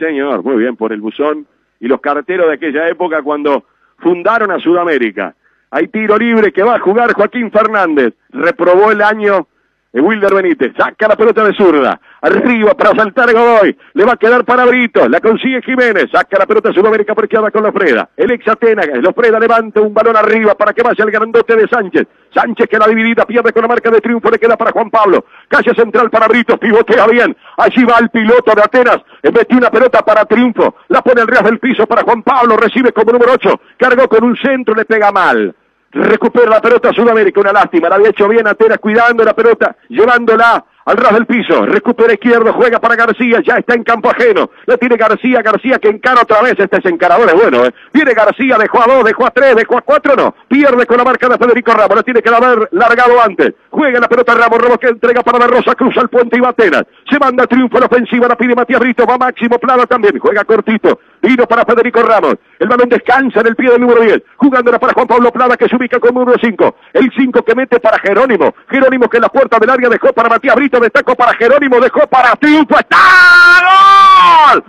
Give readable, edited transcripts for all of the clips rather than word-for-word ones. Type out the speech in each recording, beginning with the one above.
señor, muy bien por el buzón y los carteros de aquella época cuando fundaron a Sudamérica. Hay tiro libre que va a jugar Joaquín Fernández, reprobó el año Wilder Benítez, saca la pelota de zurda, arriba para saltar Godoy, le va a quedar para Brito, la consigue Jiménez, saca la pelota de Sudamérica por izquierda con Lofreda, el ex Atenas, Lofreda levanta un balón arriba para que vaya el grandote de Sánchez, Sánchez que la dividida pierde con la marca de triunfo, le queda para Juan Pablo, calle central para Brito, pivotea bien, allí va el piloto de Atenas, metió una pelota para Triunfo, la pone al ras del piso para Juan Pablo, recibe como número 8, cargó con un centro, le pega mal. Recupera la pelota Sudamérica, una lástima, la había hecho bien Atenas cuidando la pelota, llevándola al ras del piso, recupera izquierdo, juega para García, ya está en campo ajeno, la tiene García, García que encara otra vez, este es encarador, es bueno, viene García, dejó a 2, dejó a 3, dejó a 4, no, pierde con la marca de Federico Ramos, la tiene que haber largado antes, juega la pelota Ramos que entrega para la Rosa, cruza el puente y va Atenas, se manda Triunfo a la ofensiva, la pide Matías Brito, va Máximo Plata también, juega cortito, vino para Federico Ramos, el balón descansa en el pie del número 10, jugándola para Juan Pablo Plata que se ubica con número 5, el 5 que mete para Jerónimo, Jerónimo que en la puerta del área dejó para Matías Brito, destacó para Jerónimo, dejó para Triunfo, ¡está! ¡Gol!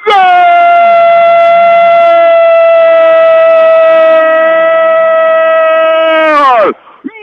¡Gol!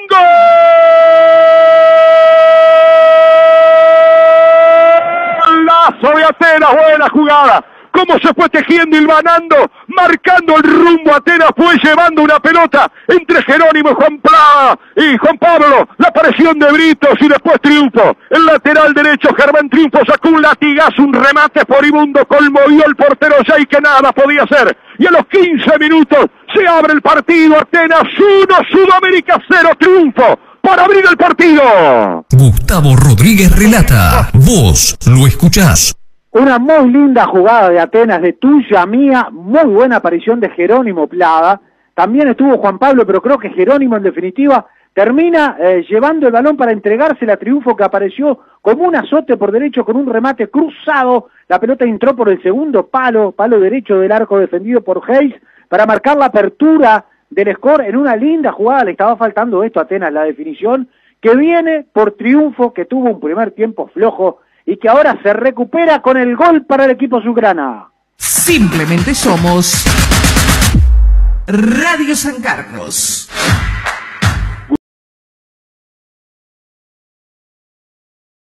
¡Golazo de Atenas! ¡Buena jugada! Cómo se fue tejiendo y hilvanando, marcando el rumbo. Atenas fue llevando una pelota entre Jerónimo y Juan Pablo, la presión de Britos y después Triunfo. El lateral derecho, Germán Triunfo, sacó un latigazo, un remate furibundo, conmovió el portero Jay que nada podía hacer. Y a los 15 minutos se abre el partido. Atenas 1, Sudamérica 0, Triunfo para abrir el partido. Gustavo Rodríguez relata, vos lo escuchás. Una muy linda jugada de Atenas, de tuya, mía, muy buena aparición de Jerónimo Plada, también estuvo Juan Pablo, pero creo que Jerónimo en definitiva termina llevando el balón para entregársela a Triunfo, que apareció como un azote por derecho con un remate cruzado, la pelota entró por el segundo palo derecho del arco defendido por Hayes, para marcar la apertura del score en una linda jugada. Le estaba faltando esto a Atenas, la definición, que viene por Triunfo, que tuvo un primer tiempo flojo, y que ahora se recupera con el gol para el equipo azulgrana. Simplemente somos Radio San Carlos.